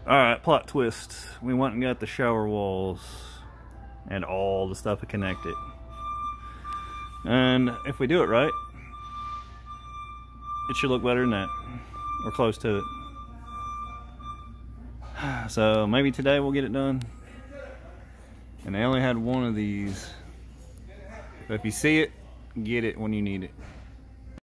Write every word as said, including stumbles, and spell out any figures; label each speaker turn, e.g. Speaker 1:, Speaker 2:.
Speaker 1: Alright, plot twist. We went and got the shower walls and all the stuff to connect it. And if we do it right, it should look better than that. Or close to it. So maybe today we'll get it done. And I only had one of these. But if you see it, get it when you need it.